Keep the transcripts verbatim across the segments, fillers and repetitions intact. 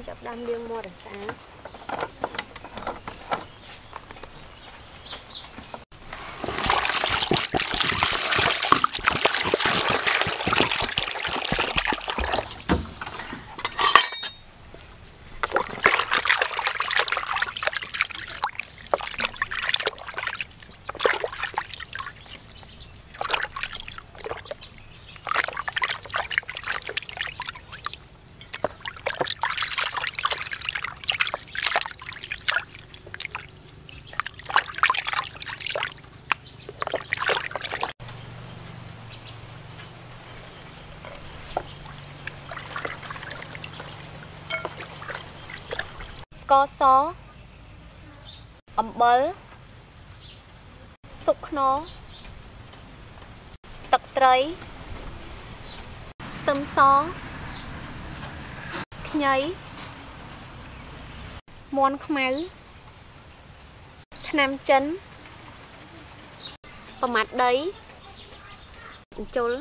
chọc đam liêng mua để sáng. Có xó ẩm bớl xúc nó tật trấy tâm xó nhấy món khmáu nam chân và mặt đấy chôl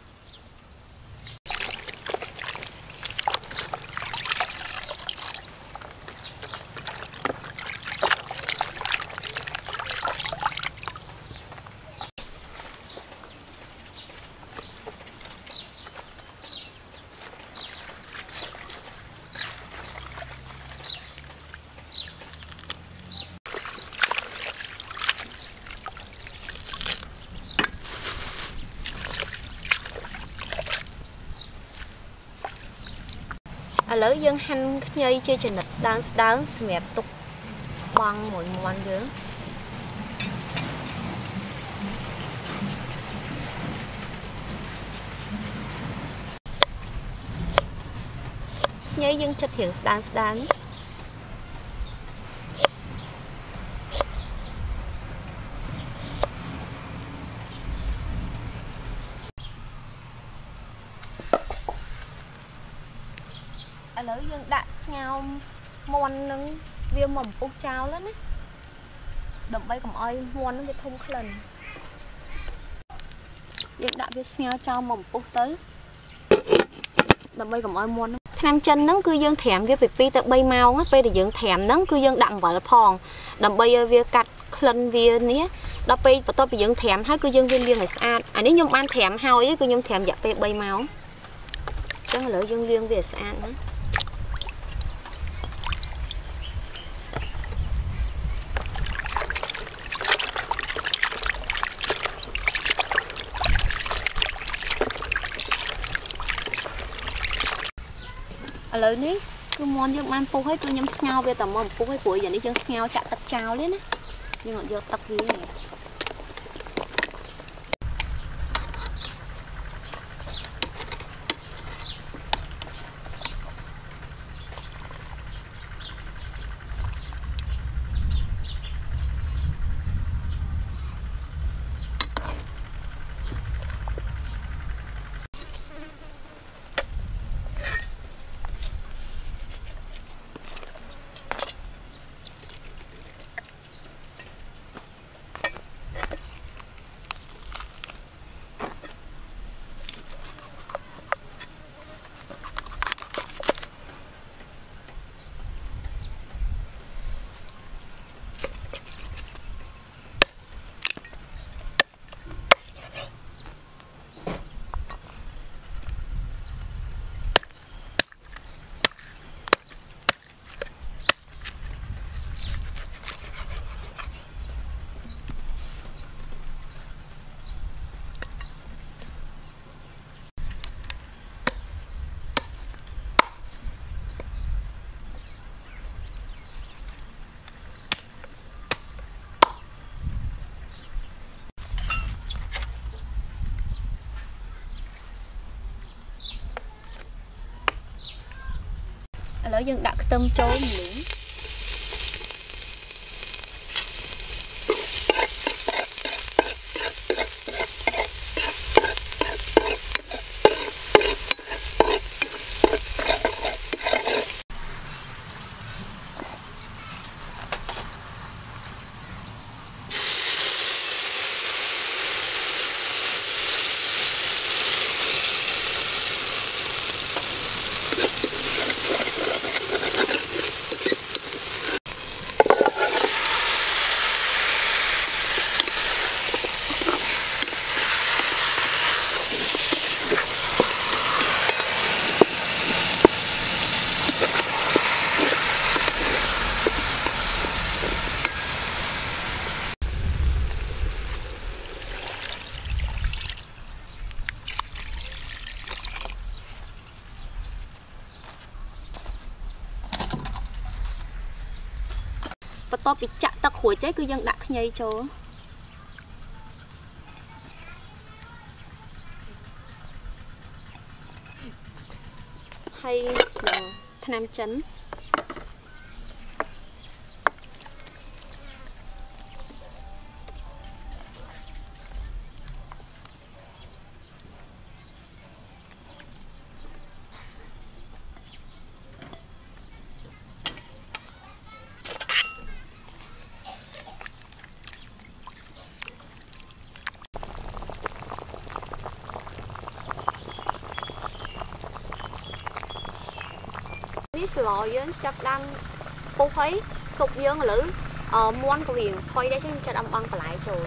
ở lỡ dân hành nhây chơi trình lịch đáng đáng mẹp tục băng mỗi món nữa nhây dân chất hiện đáng đáng lỡ dân đã nhau mòn nâng viêm mỏng bốc cháo lắm á đậm bay cầm ơi mòn nó bị thông lần dân đã biết nhau cho mỏng bốc tới đậm bay cầm ơi mòn nam chân nó cứ dân thèm việc pi tự bay mau á bây để dân thèm nó cứ dân đặng vào là phong đậm bay việc cắt lần việc ní đó bây và tôi bị dân thèm hết cứ dân viên liên này ăn à nếu nhung ăn thèm hao ấy cứ nhung thèm dạ bay máu chắc lỡ dân liên về ăn á lời ní cứ món dương ăn phu hết cứ nhâm nhau về tầm mồm phu hết buổi giờ đi dương nhau chặt tật trào lên á nhưng mà giờ tập gì này lỡ dân đặt tâm trốn miếng bắt to bị chặt tắc hủi cháy cứ dân đặt nhây cho hay là nam chấn ní lò dương chặt đam bố thấy sụp dương lử ờ muôn của biển thôi đấy chứ cho đâm băng lại rồi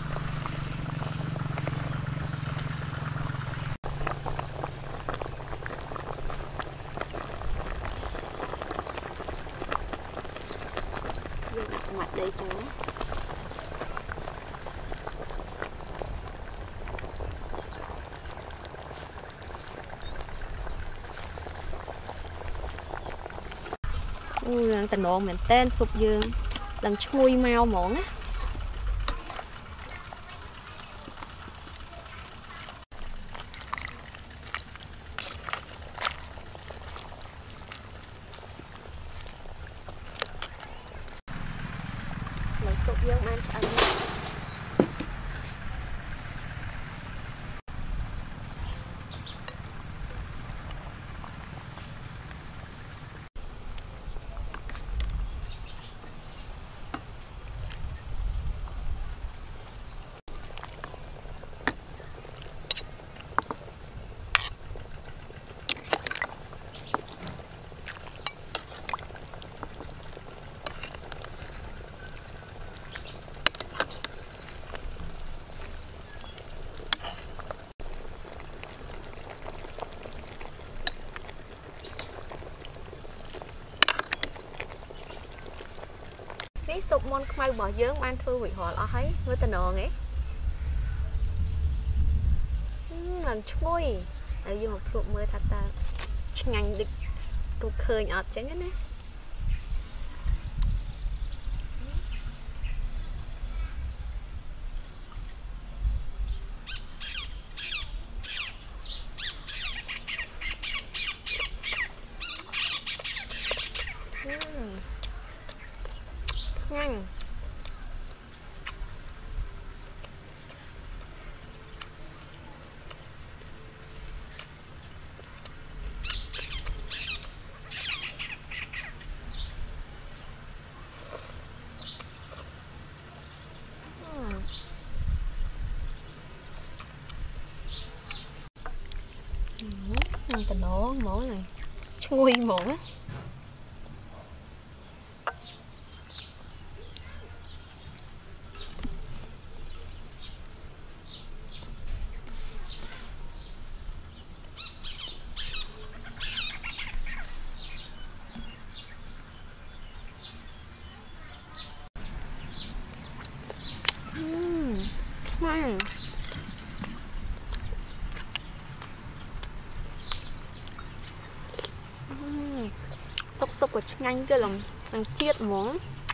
dương đặt mặt đây chú ui tình độ mình tên sụp dương làm chui mau mỏng á lấy sụp dương ăn cho anh cái sụp môn mai bỏ dướng ban thư bị họ lo thấy với tình đồ nghe làm chui ở dưới một ruộng mưa thật ta ngành được ruộng khơi nhọt chén cái này nhanh ăn tình nó mỏ này chui mỏ ngon tốc sốc của nhanh cái lòng ăn chiết món